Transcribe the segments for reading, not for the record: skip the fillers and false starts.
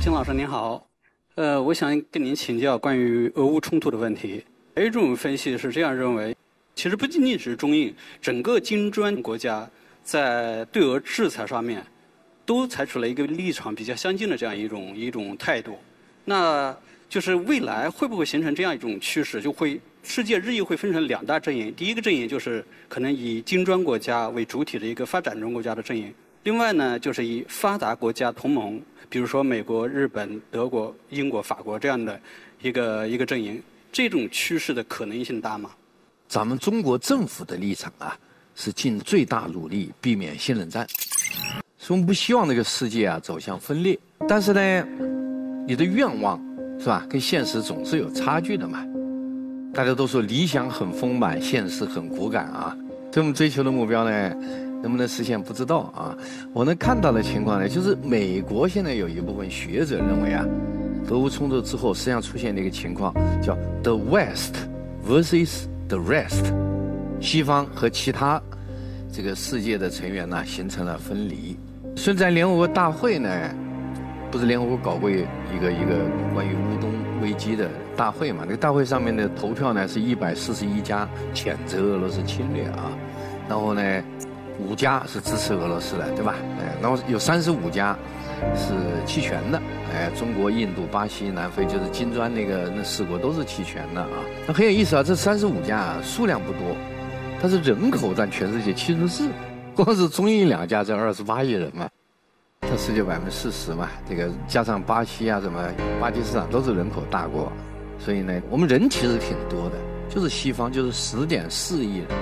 金老师您好，我想跟您请教关于俄乌冲突的问题。有一种分析是这样认为，其实不仅仅是中印，整个金砖国家在对俄制裁上面都采取了一个立场比较相近的这样一种态度。那就是未来会不会形成这样一种趋势，就会世界日益会分成两大阵营。第一个阵营就是可能以金砖国家为主体的一个发展中国家的阵营，另外呢就是以发达国家同盟，比如说美国、日本、德国、英国、法国这样的一个阵营。这种趋势的可能性大吗？ 咱们中国政府的立场啊，是尽最大努力避免信任战。所以我们不希望这个世界啊走向分裂，但是呢，你的愿望是吧，跟现实总是有差距的嘛。大家都说理想很丰满，现实很骨感啊。所以我们追求的目标呢，能不能实现不知道啊。我能看到的情况呢，就是美国现在有一部分学者认为啊，俄乌冲突之后，实际上出现了一个情况，叫 The West versus the rest， 西方和其他这个世界的成员呢形成了分离。所以在联合国大会呢，不是联合国搞过一个关于乌东危机的大会嘛？那个大会上面的投票呢是141家谴责俄罗斯侵略啊，然后呢5家是支持俄罗斯的，对吧？然后有35家是弃权的，中国、印度、巴西、南非，就是金砖那4国都是弃权的啊。那很有意思啊，这35家啊数量不多，但是人口占全世界74%，光是中印2家占28亿人嘛，它世界40%嘛，这个加上巴西啊什么巴基斯坦都是人口大国，所以呢，我们人其实挺多的，就是西方就是10.4亿人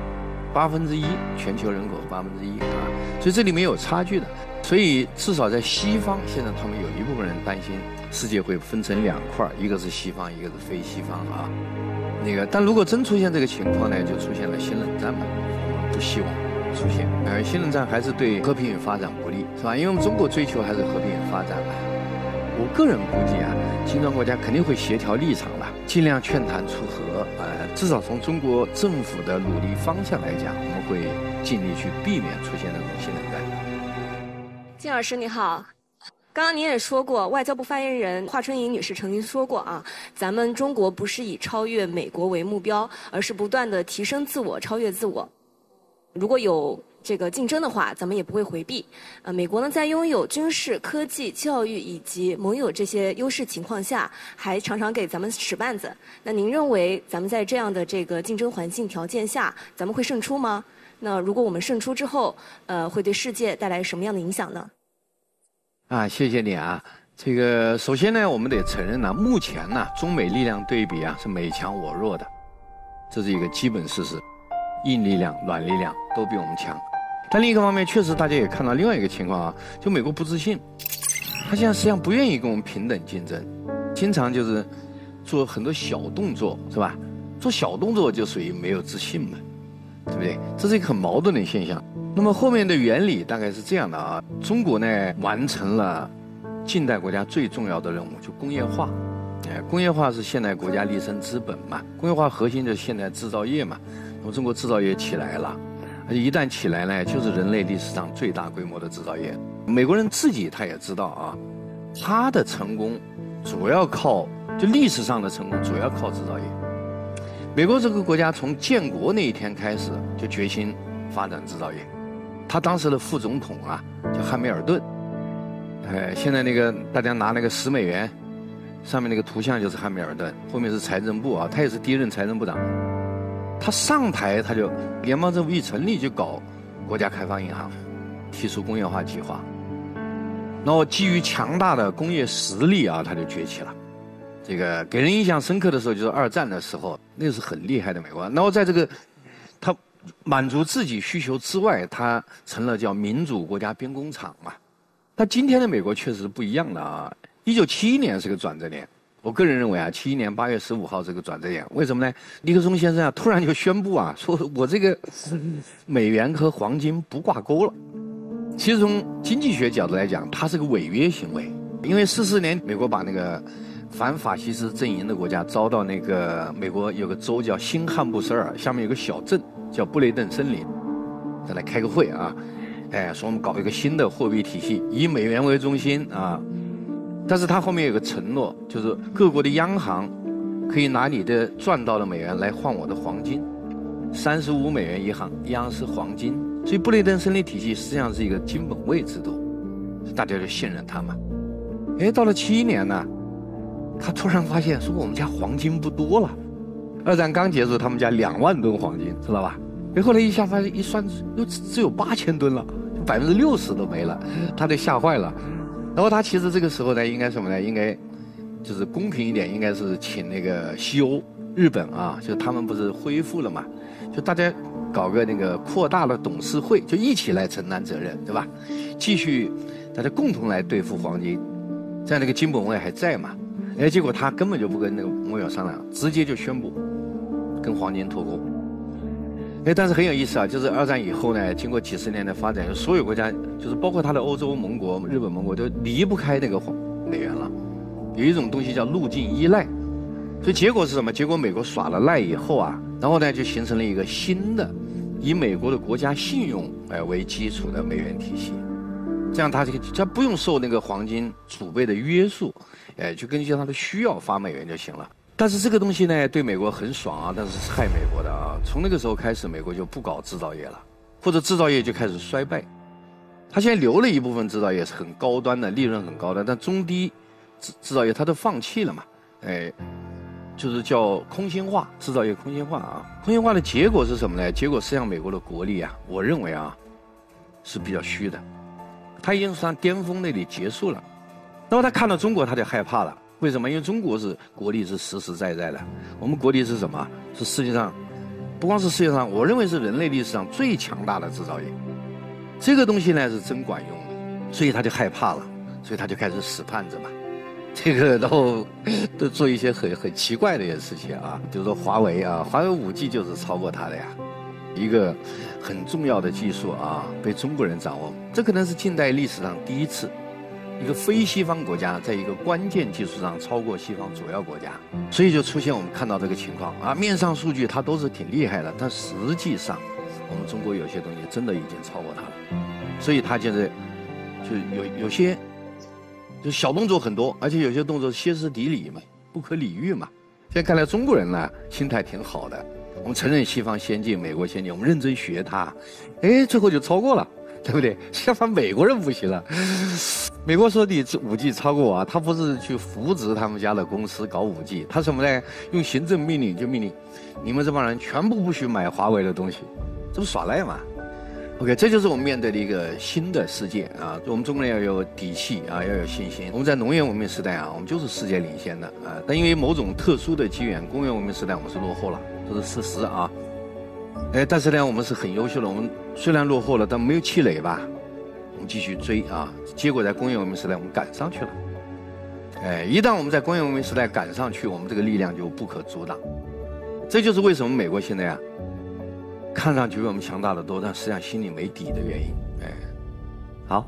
，1/8，全球人口1/8啊，所以这里面有差距的。所以至少在西方，现在他们有一部分人担心世界会分成2块，一个是西方，一个是非西方啊。但如果真出现这个情况呢，就出现了新冷战嘛，我们不希望出现。新冷战还是对和平与发展不利，是吧？因为我们中国追求还是和平与发展嘛。我个人估计啊，金砖国家肯定会协调立场了，尽量劝谈促和。至少从中国政府的努力方向来讲，我们会尽力去避免出现这种新冷战。 金老师你好，刚刚您也说过，外交部发言人华春莹女士曾经说过啊，咱们中国不是以超越美国为目标，而是不断的提升自我，超越自我。如果有这个竞争的话，咱们也不会回避。美国呢，在拥有军事、科技、教育以及盟友这些优势情况下，还常常给咱们使绊子。那您认为咱们在这样的这个竞争环境条件下，咱们会胜出吗？那如果我们胜出之后，会对世界带来什么样的影响呢？ 谢谢你啊。这个首先呢，我们得承认呢，目前呢，中美力量对比啊是美强我弱的，这是一个基本事实。硬力量、软力量都比我们强。但另一个方面，确实大家也看到另外一个情况啊，就美国不自信，他现在实际上不愿意跟我们平等竞争，经常就是做很多小动作，是吧？做小动作就属于没有自信嘛，对不对？这是一个很矛盾的现象。那么后面的原理大概是这样的啊，中国呢完成了近代国家最重要的任务，就工业化。工业化是现代国家立身之本嘛，工业化核心就是现代制造业嘛。那么中国制造业起来了，而且一旦起来呢，就是人类历史上最大规模的制造业。美国人自己他也知道啊，他的成功主要靠，就历史上的成功主要靠制造业。美国这个国家从建国那一天开始就决心发展制造业。他当时的副总统啊叫汉密尔顿，现在那个大家拿那个$10，上面那个图像就是汉密尔顿，后面是财政部啊，他也是第一任财政部长。他上台他就联邦政府一成立就搞国家开发银行，提出工业化计划，然后基于强大的工业实力啊，他就崛起了。这个给人印象深刻的时候就是2战的时候，那是很厉害的美国。然后在这个他满足自己需求之外，他成了叫民主国家兵工厂嘛。但今天的美国确实是不一样的啊。1971年是个转折点，我个人认为啊，71年8月15号是个转折点。为什么呢？尼克松先生啊突然就宣布啊，说我这个美元和黄金不挂钩了。其实从经济学角度来讲，它是个违约行为，因为44年美国把那个反法西斯阵营的国家招到那个美国有个州叫新罕布什尔，下面有个小镇叫布雷顿森林，再来开个会啊，说我们搞一个新的货币体系，以美元为中心啊。 但是他后面有个承诺，就是各国的央行可以拿你的赚到的美元来换我的黄金，35美元一盎司黄金。所以布雷顿森林体系实际上是一个金本位制度，大家就信任他嘛。哎，到了71年呢，他突然发现说我们家黄金不多了。二战刚结束，他们家2万吨黄金，知道吧？哎，后来一下发现一算，又只有8000吨了，60%都没了，他就吓坏了。然后他其实这个时候呢，应该什么呢？应该就是公平一点，应该是请那个西欧、日本啊，就他们不是恢复了嘛，就大家搞个那个扩大的董事会，就一起来承担责任，对吧？继续大家共同来对付黄金，这样那个金本位还在嘛？哎，结果他根本就不跟那个盟友商量，直接就宣布跟黄金脱钩。哎，但是很有意思啊，就是二战以后呢，经过几十年的发展，所有国家就是包括他的欧洲盟国、日本盟国都离不开那个美元了。有一种东西叫路径依赖，所以结果是什么？结果美国耍了赖以后啊，然后呢就形成了一个新的以美国的国家信用为基础的美元体系。这样它不用受那个黄金储备的约束，就根据它的需要发美元就行了。但是这个东西呢，对美国很爽啊，但是害美国的啊。从那个时候开始，美国就不搞制造业了，或者制造业就开始衰败。它现在留了一部分制造业是很高端的，利润很高的，但中低制造业它都放弃了嘛，就是叫空心化，制造业空心化啊。空心化的结果是什么呢？结果实际上美国的国力啊，我认为啊是比较虚的，它已经从巅峰那里结束了。那么他看到中国，他就害怕了。为什么？因为中国是国力是实实在在的，我们国力是什么？是世界上，不光是世界上，我认为是人类历史上最强大的制造业。这个东西呢是真管用的，所以他就害怕了，所以他就开始使绊子嘛。这个然后都做一些很奇怪的一些事情啊，比如说华为啊，华为5G 就是超过它的呀，一个很重要的技术啊，被中国人掌握，这可能是近代历史上第一次。一个非西方国家在一个关键技术上超过西方主要国家，所以就出现我们看到这个情况啊。面上数据它都是挺厉害的，但实际上我们中国有些东西真的已经超过它了，所以它就是就有些就小动作很多，而且有些动作歇斯底里嘛，不可理喻嘛。现在看来中国人呢心态挺好的，我们承认西方先进，美国先进，我们认真学它，哎，最后就超过了。对不对？相反，美国人不行了。美国说你5G 超过我啊，他不是去扶植他们家的公司搞5G，他什么呢？用行政命令就命令你们这帮人全部不许买华为的东西，这不耍赖吗 ？OK， 这就是我们面对的一个新的世界啊！我们中国人要有底气啊，要有信心。我们在农业文明时代啊，我们就是世界领先的啊，但因为某种特殊的机缘，工业文明时代我们是落后了，这是事实啊。但是呢，我们是很优秀的。我们虽然落后了，但没有气馁吧？我们继续追啊！结果在工业文明时代，我们赶上去了。一旦我们在工业文明时代赶上去，我们这个力量就不可阻挡。这就是为什么美国现在啊，看上去比我们强大的多，但实际上心里没底的原因。好。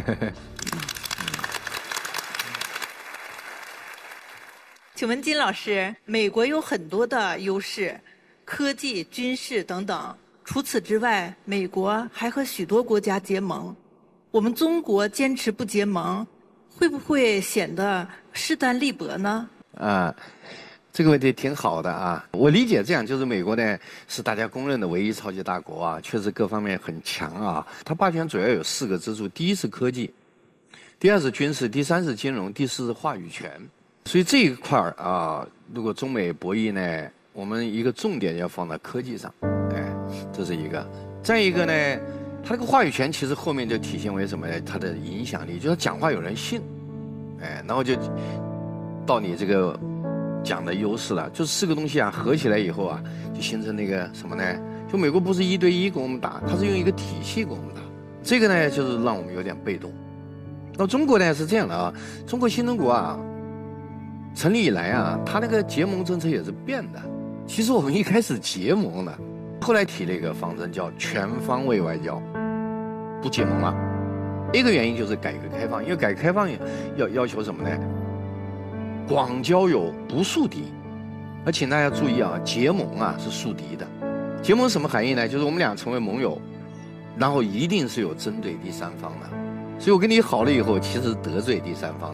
请问金老师，美国有很多的优势。科技、军事等等。除此之外，美国还和许多国家结盟。我们中国坚持不结盟，会不会显得势单力薄呢？ 这个问题挺好的啊。我理解这样，就是美国呢是大家公认的唯一超级大国啊，确实各方面很强啊。它霸权主要有4个支柱：第一是科技，第二是军事，第三是金融，第四是话语权。所以这一块啊，如果中美博弈呢，我们一个重点要放在科技上，这是一个。再一个呢，他这个话语权其实后面就体现为什么呢？他的影响力，就是讲话有人信，然后就到你这个讲的优势了。就4个东西啊，合起来以后啊，就形成那个什么呢？就美国不是1对1跟我们打，它是用一个体系跟我们打。这个呢，就是让我们有点被动。那中国呢是这样的啊，中国新中国啊，成立以来啊，它那个结盟政策也是变的。其实我们一开始结盟的，后来提了一个方针叫全方位外交，不结盟了。一个原因就是改革开放，因为改革开放要求什么呢？广交友不树敌。而请大家注意啊，结盟啊是树敌的。结盟什么含义呢？就是我们俩成为盟友，然后一定是有针对第三方的。所以我跟你好了以后，其实得罪第三方了。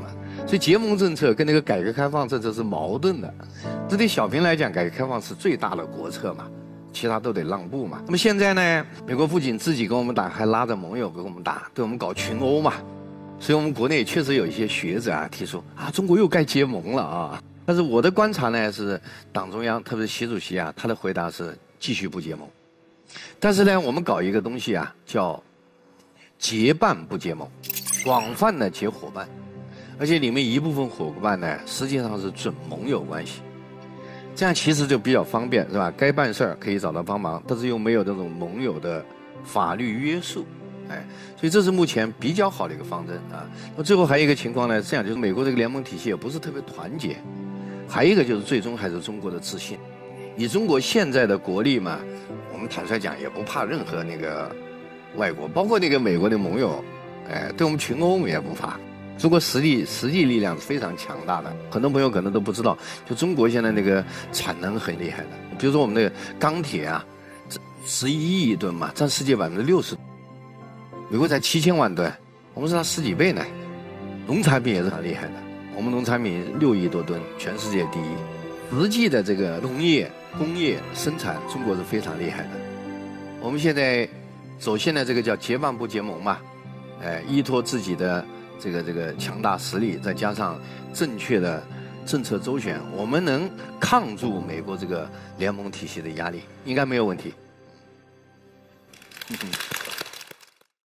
所以结盟政策跟那个改革开放政策是矛盾的。这对小平来讲，改革开放是最大的国策嘛，其他都得让步嘛。那么现在呢，美国不仅自己跟我们打，还拉着盟友跟我们打，对我们搞群殴嘛。所以我们国内确实有一些学者啊提出啊，中国又该结盟了啊。但是我的观察呢是，党中央特别是习主席啊，他的回答是继续不结盟。但是呢，我们搞一个东西啊，叫结伴不结盟，广泛的结伙伴，而且里面一部分伙伴呢，实际上是准盟友关系。这样其实就比较方便，是吧？该办事儿可以找到帮忙，但是又没有这种盟友的法律约束，哎，所以这是目前比较好的一个方针啊。那最后还有一个情况呢，这样就是美国这个联盟体系也不是特别团结，还有一个就是最终还是中国的自信。以中国现在的国力嘛，我们坦率讲也不怕任何那个外国，包括那个美国的盟友，哎，对我们群殴我们也不怕。中国实际力量是非常强大的，很多朋友可能都不知道，就中国现在那个产能很厉害的，比如说我们那个钢铁啊，11亿吨嘛，占世界60%，美国才7000万吨，我们是它10几倍呢。农产品也是很厉害的，我们农产品6亿多吨，全世界第一。实际的这个农业、工业生产，中国是非常厉害的。我们现在走现在这个叫结伴不结盟嘛，依托自己的这个强大实力，再加上正确的政策周旋，我们能抗住美国这个联盟体系的压力，应该没有问题。